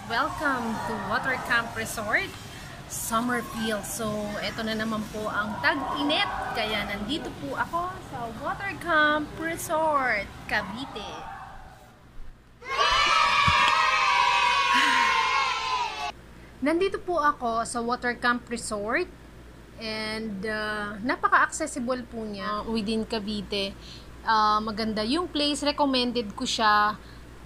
Welcome to Water Camp Resort, Summerfield. So, ito na naman po ang tag-init. Kaya nandito po ako sa Water Camp Resort, Cavite. Nandito po ako sa Water Camp Resort and napaka-accessible po niya within Cavite. Maganda yung place, recommended ko siya.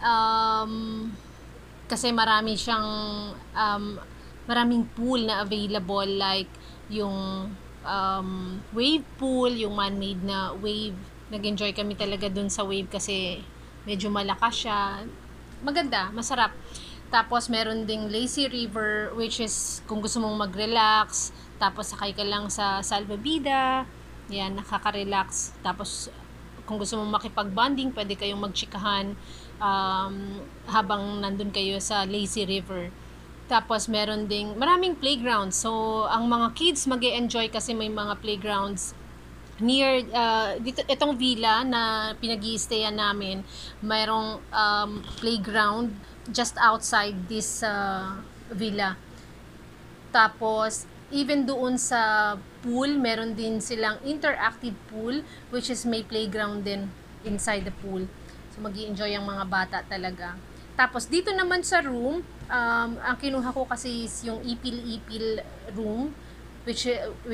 Kasi marami siyang maraming pool na available, like yung wave pool, yung man-made na wave. Nag-enjoy kami talaga dun sa wave kasi medyo malakas siya. Maganda, masarap. Tapos meron ding lazy river, which is kung gusto mong mag-relax, tapos sakay ka lang sa salvavida, yan, nakaka-relax. Tapos kung gusto mong makipag-bonding, pwede kayong magchikahan habang nandun kayo sa lazy river. Tapos meron ding maraming playgrounds. So ang mga kids mag-e-enjoy kasi may mga playgrounds near dito, itong villa na pinag-i-stayan namin, mayroong playground just outside this villa. Tapos even doon sa pool, meron din silang interactive pool, which is may playground din inside the pool. So mag-i-enjoy ang mga bata talaga. Tapos dito naman sa room, ang kinuha ko kasi is yung ipil-ipil room, which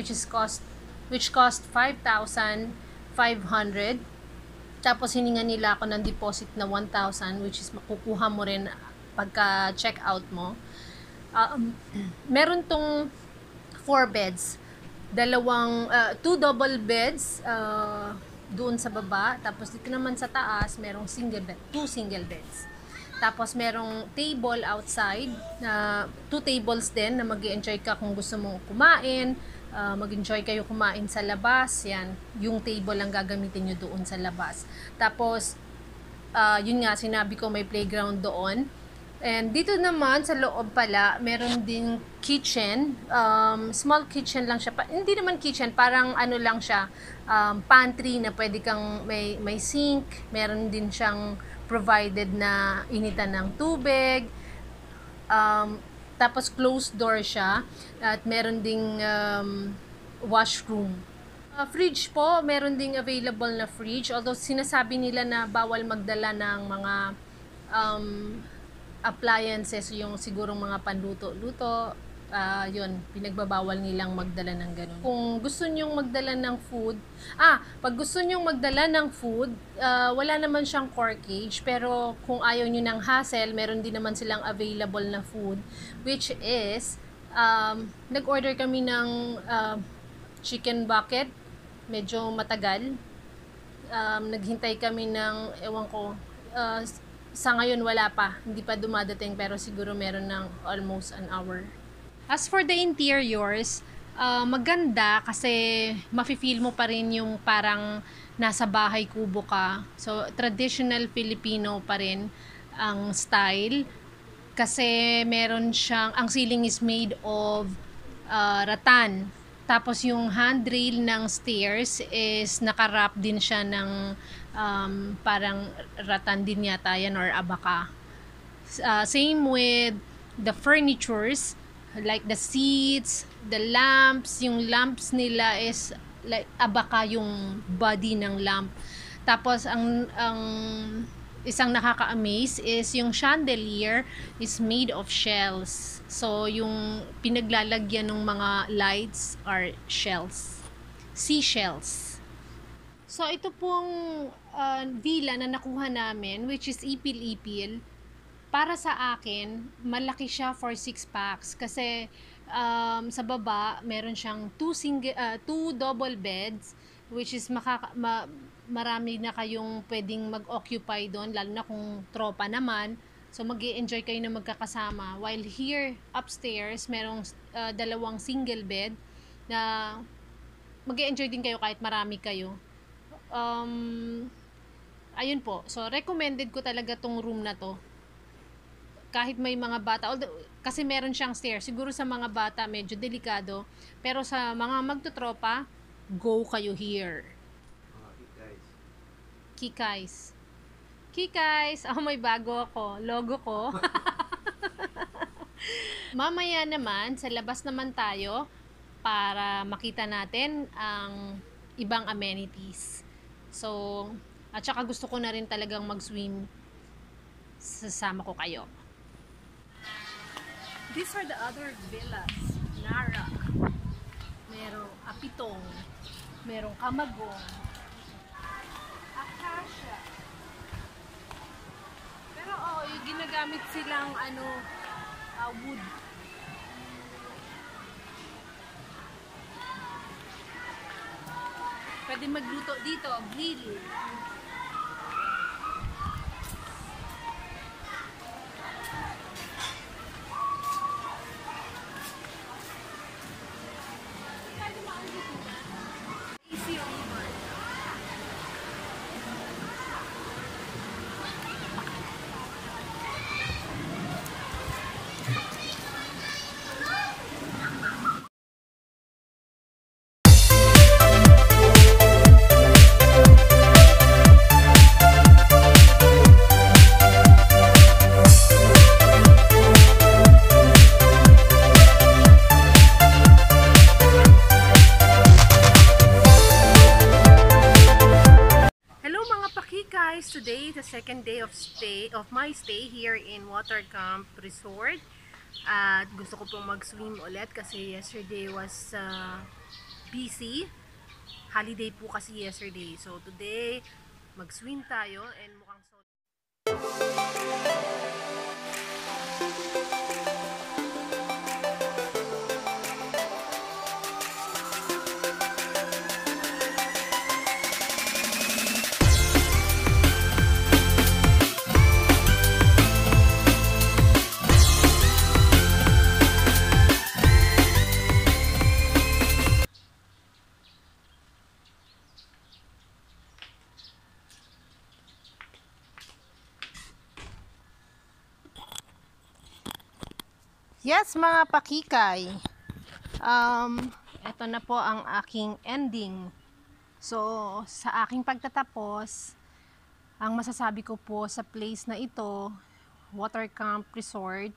cost 5,500. Tapos hininga nila ako ng deposit na 1,000, which is makukuha mo rin pagka check out mo. Meron tong 4 beds. 2 double beds doon sa baba. Tapos dito naman sa taas, merong 2 single beds. Tapos merong table outside, 2 tables din na mag-enjoy ka kung gusto mong kumain. Mag-enjoy kayo kumain sa labas. Yan, yung table lang gagamitin nyo doon sa labas. Tapos, yun nga, sinabi ko may playground doon. And dito naman sa loob pala, meron din kitchen. Small kitchen lang siya. Hindi naman kitchen, parang ano lang siya, pantry na pwede kang may sink. Meron din siyang provided na initan ng tubig. Tapos closed door siya. At meron ding washroom. Fridge po, meron ding available na fridge. Although sinasabi nila na bawal magdala ng mga appliances, yung sigurong mga panluto-luto, yun, pinagbabawal nilang magdala ng ganun. Kung gusto nyong magdala ng food, pag gusto nyong magdala ng food, wala naman siyang corkage, pero kung ayaw nyo ng hassle, meron din naman silang available na food, which is, nag-order kami ng chicken bucket, medyo matagal. Naghintay kami ng, ewan ko, sa ngayon wala pa, hindi pa dumadating, pero siguro meron ng almost an hour. As for the interiors, maganda kasi mafe-feel mo pa rin yung parang nasa bahay kubo ka. So traditional Filipino pa rin ang style kasi meron siyang, ang ceiling is made of rattan. Tapos yung handrail ng stairs is nakarap din siya ng parang rattan din yata yan or abaka. Same with the furnitures, like the seats, the lamps. Yung lamps nila is like abaka yung body ng lamp. Tapos ang isang nakaka-amaze is yung chandelier is made of shells. So yung pinaglalagyan ng mga lights are shells, seashells. So ito pong villa na nakuha namin, which is ipil-ipil, para sa akin malaki siya for 6 packs kasi sa baba meron siyang 2 double beds, which is marami na kayong pwedeng mag-occupy doon, lalo na kung tropa naman. So mag-i-enjoy kayo na magkakasama. While here upstairs merong 2 single bed na mag-i-enjoy din kayo kahit marami kayo. Ayun po. So recommended ko talaga tong room na to. Kahit may mga bata, kasi meron siyang stairs. Siguro sa mga bata medyo delikado, pero sa mga magtutropa, go kayo here. Kikays. Kikays, may bago ako. Logo ko. Mamaya naman, sa labas naman tayo para makita natin ang ibang amenities. So, at saka gusto ko na rin talagang mag-swim. Sasama ko kayo. These are the other villas. Narak. Merong Apitong. Merong Kamagong. Acacia. Pero yung ginagamit silang wood. Pwede magluto dito, grill. Easy on board. Guys, today the second day of my stay here in Watercamp Resort. At gusto ko pong mag-swim ulit kasi yesterday was busy. Holiday po kasi yesterday. So today mag-swim tayo and mukhang yes, mga pakikay. Ito na po ang aking ending. So, sa aking pagtatapos, ang masasabi ko po sa place na ito, Watercamp Resort,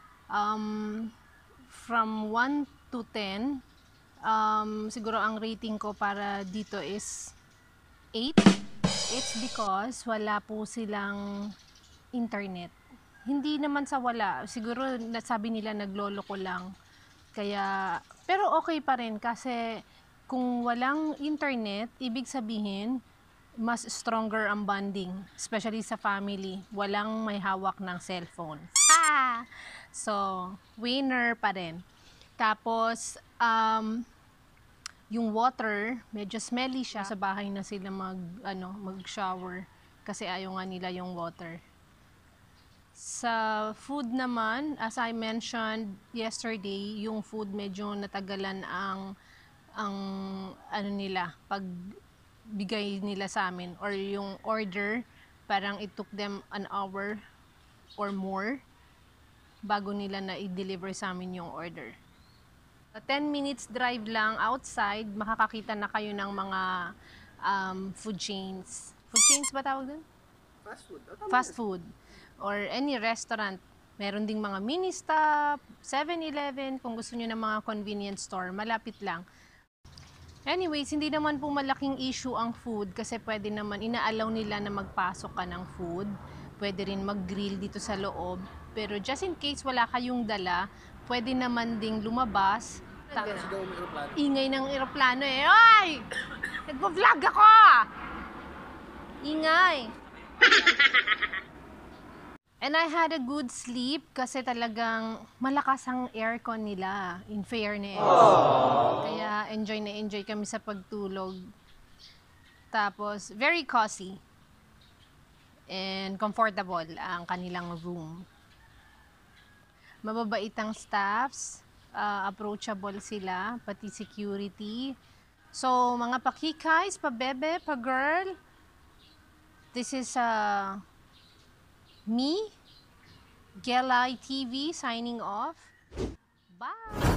from 1 to 10, siguro ang rating ko para dito is 8. It's because wala po silang internet. Hindi naman sa wala, siguro nasabi nila nagloloko lang. Kaya, pero okay pa rin kasi kung walang internet, ibig sabihin, mas stronger ang bonding, especially sa family. Walang may hawak ng cellphone. So, winner pa rin. Tapos, yung water, medyo smelly siya. Sa bahay na sila mag-shower kasi ayaw nga nila yung water. Sa food naman, as I mentioned yesterday, yung food medyo natagalan ang nila, pagbigay nila sa amin, or yung order, parang it took them an hour or more bago nila na i-deliver sa amin yung order. 10 minutes drive lang outside, makakakita na kayo ng mga food chains. Food chains ba tawag dun? Fast food. Fast food. Or any restaurant. Meron ding mga mini-stop, 7-Eleven, kung gusto nyo ng mga convenience store, malapit lang. Anyways, hindi naman po malaking issue ang food kasi pwede naman, inaalaw nila na magpasok ka ng food. Pwede rin mag-grill dito sa loob. Pero just in case wala kayong dala, pwede naman ding lumabas. Ingay ng eroplano eh. Oy! Nagpo-vlog ako! Ingay! And I had a good sleep kasi talagang malakas ang aircon nila, in fairness. Kaya enjoy na enjoy kami sa pagtulog. Tapos, very cozy and comfortable ang kanilang room. Mababait ang staffs, approachable sila, pati security. So, mga pakikays, pa-bebe, pa-girl, this is me, Gelai TV, signing off. Bye!